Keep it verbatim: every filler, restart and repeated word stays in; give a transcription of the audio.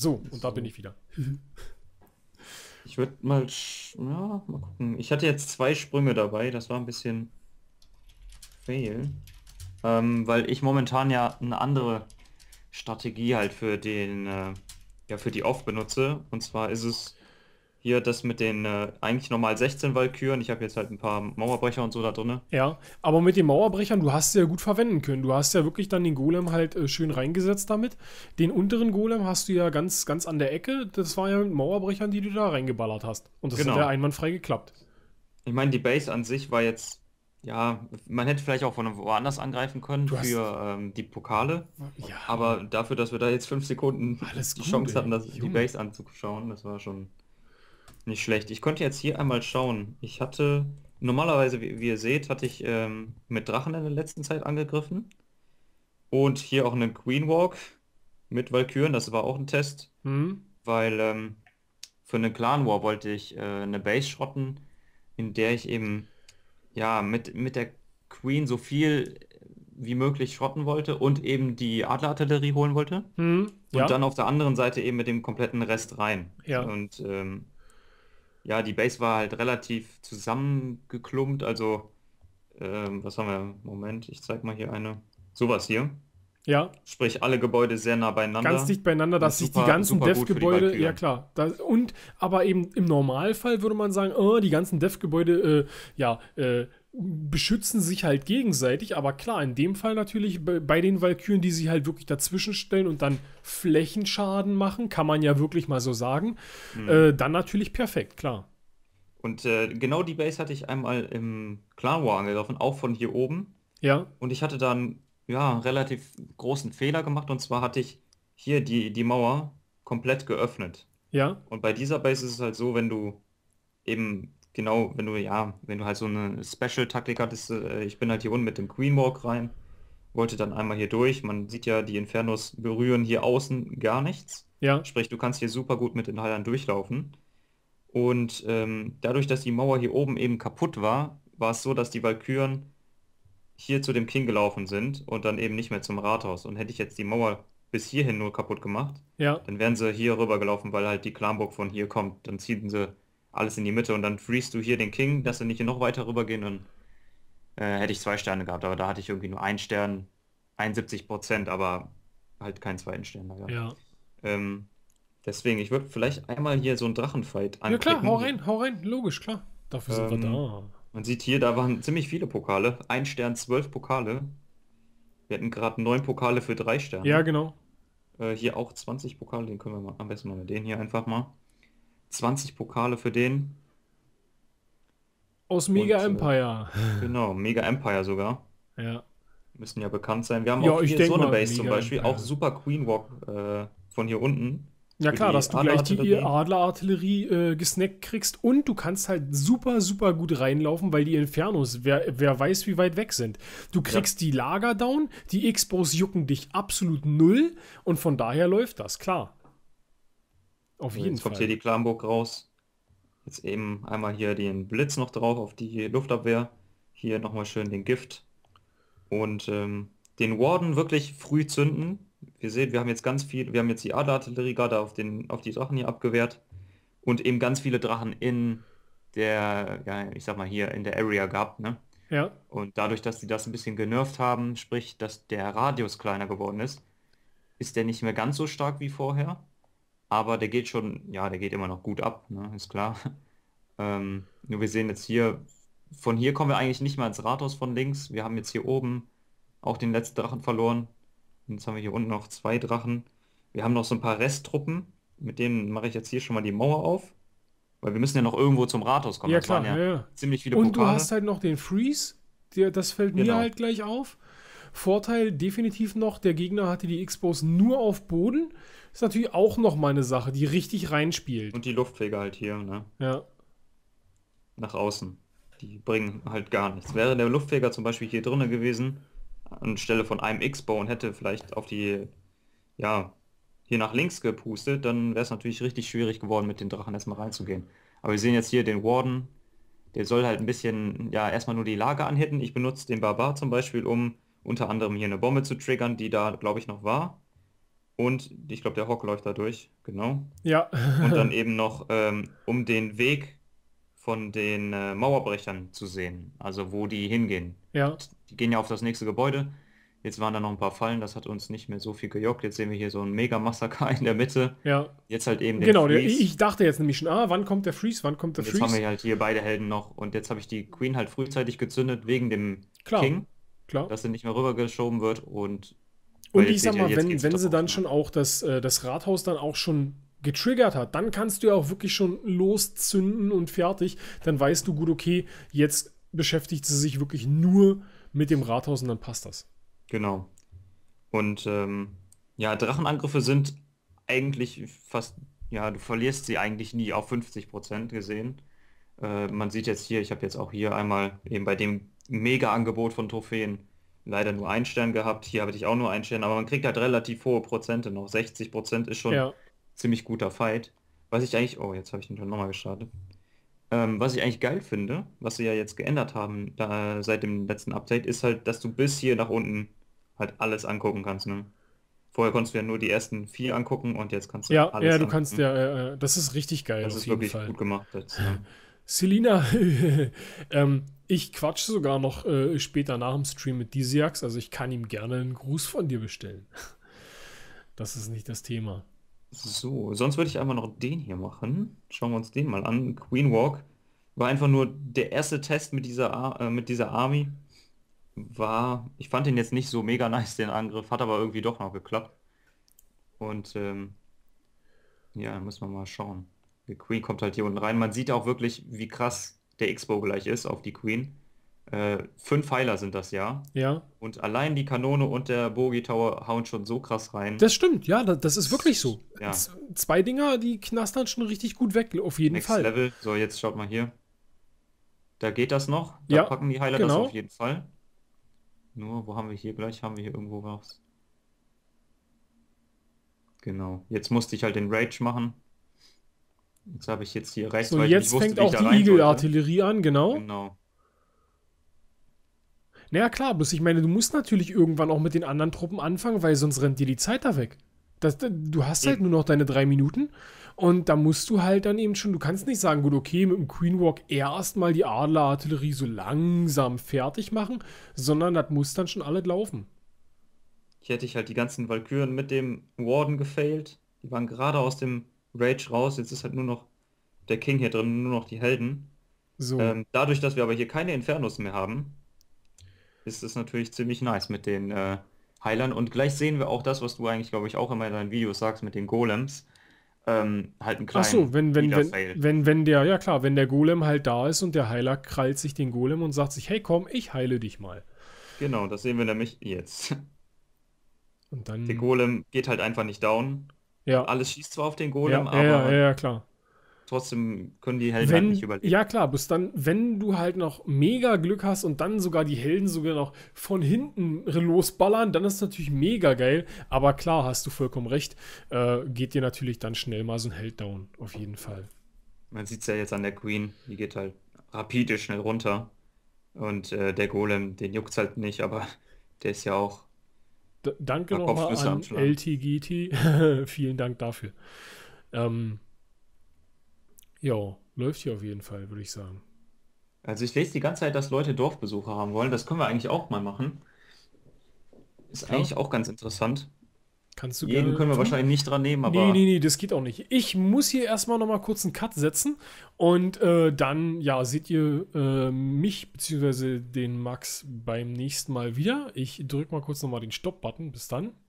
So, und da So. bin ich wieder. Ich würde mal, sch- ja, mal gucken. Ich hatte jetzt zwei Sprünge dabei, das war ein bisschen fail. Ähm, weil ich momentan ja eine andere Strategie halt für den, äh, ja, für die Off benutze. Und zwar ist es hier das mit den äh, eigentlich normal sechzehn Walküren. Ich habe jetzt halt ein paar Mauerbrecher und so da drin. Ja, aber mit den Mauerbrechern, du hast sie ja gut verwenden können. Du hast ja wirklich dann den Golem halt äh, schön reingesetzt damit. Den unteren Golem hast du ja ganz, ganz an der Ecke. Das war ja mit Mauerbrechern, die du da reingeballert hast. Und das hat ja Genau. einwandfrei geklappt. Ich meine, die Base an sich war jetzt, ja, man hätte vielleicht auch von woanders angreifen können Du hast. für ähm, die Pokale. Ja, Aber dafür, dass wir da jetzt fünf Sekunden alles die gut, Chance hatten, ey. das, die Junge. Base anzuschauen, das war schon nicht schlecht. Ich konnte jetzt hier einmal schauen. Ich hatte normalerweise, wie, wie ihr seht, hatte ich ähm, mit Drachen in der letzten Zeit angegriffen. Und hier auch einen Queen Walk mit Valkyren. Das war auch ein Test, Hm? weil ähm, für einen Clan War wollte ich äh, eine Base schrotten, in der ich eben ja mit, mit der Queen so viel wie möglich schrotten wollte und eben die Adlerartillerie holen wollte. Hm? Und Ja, dann auf der anderen Seite eben mit dem kompletten Rest rein. ja. Und ähm, ja, die Base war halt relativ zusammengeklumpt. Also, ähm, was haben wir? Moment, ich zeig mal hier eine. Sowas hier. Ja, Sprich, alle Gebäude sehr nah ganz beieinander. dicht beieinander, Und dass sich die super, ganzen super gut für die Dev-Gebäude, ja Walküren. klar, da, und aber eben im Normalfall würde man sagen, oh, die ganzen Dev-Gebäude, äh, ja, äh, beschützen sich halt gegenseitig, aber klar, in dem Fall natürlich bei, bei den Valkyren, die sich halt wirklich dazwischen stellen und dann Flächenschaden machen, kann man ja wirklich mal so sagen, Hm. äh, dann natürlich perfekt, klar. Und äh, genau die Base hatte ich einmal im Clan War angegriffen, auch von hier oben. Ja, Und ich hatte dann ja einen relativ großen Fehler gemacht. Und zwar hatte ich hier die, die Mauer komplett geöffnet. ja, Und bei dieser Base ist es halt so, wenn du eben genau, wenn du ja, wenn du halt so eine Special-Taktik hattest, äh, ich bin halt hier unten mit dem Queen Walk rein, wollte dann einmal hier durch. Man sieht ja, die Infernos berühren hier außen gar nichts. ja, Sprich, du kannst hier super gut mit den Heilern durchlaufen. Und ähm, dadurch, dass die Mauer hier oben eben kaputt war, war es so, dass die Walküren hier zu dem King gelaufen sind und dann eben nicht mehr zum Rathaus. Und hätte ich jetzt die Mauer bis hierhin nur kaputt gemacht, ja. dann wären sie hier rüber gelaufen, weil halt die Clanburg von hier kommt. Dann ziehen sie alles in die Mitte und dann freest du hier den King, dass sie nicht noch weiter rübergehen und äh, hätte ich zwei Sterne gehabt. Aber da hatte ich irgendwie nur einen Stern, einundsiebzig Prozent, aber halt keinen zweiten Stern da gehabt. Ja. Ähm, deswegen, ich würde vielleicht einmal hier so einen Drachenfight Ja klar, hau anklicken. rein, hau rein, logisch, klar. Dafür sind wir Ähm, da. man sieht hier, da waren ziemlich viele Pokale. Ein Stern, zwölf Pokale. Wir hatten gerade neun Pokale für drei Ja, Sterne. genau. Äh, hier auch zwanzig Pokale, den können wir mal, am besten mal mit den hier einfach mal. zwanzig Pokale für den. Aus Mega Und äh, Empire. genau, Mega Empire sogar. Ja. Müssen ja bekannt sein. Wir haben Ja, auch ich hier so denke eine mal, Base zum Mega Beispiel. Auch Empire. super Queen Walk äh, von hier unten. Ja Für klar, die dass du gleich die Adlerartillerie. Adlerartillerie äh, gesnackt kriegst und du kannst halt super, super gut reinlaufen, weil die Infernos, wer, wer weiß, wie weit weg sind. Du Ja, kriegst die Lager down, die X-Bows jucken dich absolut null und von daher läuft das, klar. Auf so, jeden jetzt kommt hier Fall. die Clanburg raus. Jetzt eben einmal hier den Blitz noch drauf auf die Luftabwehr. Hier nochmal schön den Gift. Und ähm, den Warden wirklich früh zünden. Wir sehen, wir haben jetzt ganz viel, wir haben jetzt die Adlerartillerie gerade auf den, auf die Drachen hier abgewehrt und eben ganz viele Drachen in der, ja, ich sag mal hier in der Area gehabt, ne? Ja, Und dadurch, dass sie das ein bisschen genervt haben, sprich, dass der Radius kleiner geworden ist, ist der nicht mehr ganz so stark wie vorher. Aber der geht schon, ja, der geht immer noch gut ab, ne? Ist klar. Ähm, nur wir sehen jetzt hier, von hier kommen wir eigentlich nicht mal ins Rathaus von links. Wir haben jetzt hier oben auch den letzten Drachen verloren. Und jetzt haben wir hier unten noch zwei Drachen. Wir haben noch so ein paar Resttruppen. Mit denen mache ich jetzt hier schon mal die Mauer auf. Weil wir müssen ja noch irgendwo zum Rathaus kommen. ja Das waren klar, ja, ja ja. ziemlich viele Und du Pokale. hast halt noch den Freeze, der, das fällt mir Genau. halt gleich auf. Vorteil definitiv noch, der Gegner hatte die X-Bows nur auf Boden. Ist natürlich auch noch mal eine Sache, die richtig reinspielt. Und die Luftfeger halt hier, ne? Ja, Nach außen. Die bringen halt gar nichts. Wäre der Luftfeger zum Beispiel hier drinnen gewesen, anstelle von einem X-Bow und hätte vielleicht auf die, ja, hier nach links gepustet, dann wäre es natürlich richtig schwierig geworden, mit den Drachen erstmal reinzugehen. Aber wir sehen jetzt hier den Warden, der soll halt ein bisschen, ja, erstmal nur die Lager anhitten. Ich benutze den Barbar zum Beispiel, um unter anderem hier eine Bombe zu triggern, die da, glaube ich, noch war. Und ich glaube, der Hawk läuft da durch, genau. Ja. Und dann eben noch, ähm, um den Weg von den äh, Mauerbrechern zu sehen, also wo die hingehen. Ja. Die gehen ja auf das nächste Gebäude. Jetzt waren da noch ein paar Fallen, das hat uns nicht mehr so viel gejuckt. Jetzt sehen wir hier so ein Mega-Massaker in der Mitte. Ja. Jetzt halt eben den Genau, der, Freeze. ich dachte jetzt nämlich schon, ah, wann kommt der Freeze, wann kommt der Und jetzt haben Freeze? wir halt hier beide Helden noch. Und jetzt habe ich die Queen halt frühzeitig gezündet wegen dem Klar, King, klar. dass er nicht mehr rübergeschoben wird. Und Und weil ich jetzt sag seht ihr, mal, jetzt wenn, geht's wenn wieder sie auf, dann ne? schon auch das, äh, das Rathaus dann auch schon getriggert hat, dann kannst du ja auch wirklich schon loszünden und fertig. Dann weißt du, gut, okay, jetzt beschäftigt sie sich wirklich nur mit dem Rathaus und dann passt das. Genau. Und ähm, ja, Drachenangriffe sind eigentlich fast, ja, du verlierst sie eigentlich nie auf fünfzig Prozent gesehen. Äh, man sieht jetzt hier, ich habe jetzt auch hier einmal eben bei dem Mega-Angebot von Trophäen leider nur einen Stern gehabt. Hier habe ich auch nur einen Stern, aber man kriegt halt relativ hohe Prozente noch. sechzig Prozent ist schon Ja, ziemlich guter Fight. Was ich eigentlich, oh, jetzt habe ich ihn schon nochmal gestartet. Ähm, was ich eigentlich geil finde, was sie ja jetzt geändert haben da, seit dem letzten Update, ist halt, dass du bis hier nach unten halt alles angucken kannst, ne? Vorher konntest du ja nur die ersten vier angucken und jetzt kannst du ja, alles ja, du angucken. kannst ja, äh, äh, das ist richtig geil Das auf ist jeden wirklich Fall. gut gemacht jetzt, ne? Selina, ähm, ich quatsche sogar noch äh, später nach dem Stream mit Disiax, also ich kann ihm gerne einen Gruß von dir bestellen. Das ist nicht das Thema. So, sonst würde ich einfach noch den hier machen. Schauen wir uns den mal an. Queen Walk war einfach nur der erste Test mit dieser, Ar- äh, mit dieser Army. War, ich fand den jetzt nicht so mega nice, den Angriff, hat aber irgendwie doch noch geklappt. Und ähm, ja, müssen wir mal schauen. Die Queen kommt halt hier unten rein. Man sieht auch wirklich, wie krass der X-Bow gleich ist auf die Queen. Äh, fünf Pfeiler sind das ja. Ja, Und allein die Kanone und der Bogie Tower hauen schon so krass rein. das stimmt, ja, das, das ist wirklich so. Ja. Z- Zwei Dinger, die knastern schon richtig gut weg, auf jeden Next Fall. Level. So, jetzt schaut mal hier. Da geht das noch. Da Ja, packen die Heiler das genau. auf jeden Fall. Nur, wo haben wir hier gleich? Haben wir hier irgendwo was? Genau. Jetzt musste ich halt den Rage machen. Jetzt habe ich jetzt hier rechts, So, weil ich nicht jetzt wusste, fängt wie ich auch da die rein sollte. Igel-Artillerie an, genau. Genau. Naja, klar, bloß ich meine, du musst natürlich irgendwann auch mit den anderen Truppen anfangen, weil sonst rennt dir die Zeit da weg. Das, du hast halt Eben. nur noch deine drei Minuten und da musst du halt dann eben schon, du kannst nicht sagen, gut, okay, mit dem Queen Walk erstmal die Adler-Artillerie so langsam fertig machen, sondern das muss dann schon alles laufen. Hier hätte ich halt die ganzen Valkyren mit dem Warden gefailt. Die waren gerade aus dem Rage raus. Jetzt ist halt nur noch der King hier drin, nur noch die Helden. So, Ähm, dadurch, dass wir aber hier keine Infernos mehr haben, ist es natürlich ziemlich nice mit den äh, Heilern. Und gleich sehen wir auch das, was du eigentlich, glaube ich, auch immer in deinen Videos sagst mit den Golems. Ähm, halt einen ach kleinen so, wenn, wenn, wenn, Leader-Fail. wenn, wenn der, ja klar, wenn der Golem halt da ist und der Heiler krallt sich den Golem und sagt sich, hey komm, ich heile dich mal. Genau, das sehen wir nämlich jetzt. Und dann, Der Golem geht halt einfach nicht down. ja, Alles schießt zwar auf den ja, Golem, ja, ja, aber ja, klar. trotzdem können die Helden halt Wenn, nicht überleben. ja klar, bis dann, wenn du halt noch mega Glück hast und dann sogar die Helden sogar noch von hinten losballern, dann ist es natürlich mega geil. Aber klar, hast du vollkommen recht, äh, geht dir natürlich dann schnell mal so ein Held down, auf jeden Fall. Man sieht es ja jetzt an der Queen, die geht halt rapide schnell runter. Und äh, der Golem, den juckt halt nicht, aber der ist ja auch D danke ein paar nochmal Kopfnüsse am an Schlag. L T G T. Vielen Dank dafür. Ähm, ja, läuft hier auf jeden Fall, würde ich sagen. Also ich lese die ganze Zeit, dass Leute Dorfbesucher haben wollen. Das können wir eigentlich auch mal machen. Ist Klar, eigentlich auch ganz interessant. kannst du Jeden gerne können wir tun. wahrscheinlich nicht dran nehmen, Nee, aber nee, nee, das geht auch nicht. Ich muss hier erstmal nochmal kurz einen Cut setzen und äh, dann, ja, seht ihr äh, mich bzw. den Max beim nächsten Mal wieder. Ich drücke mal kurz nochmal den Stopp-Button. Bis dann.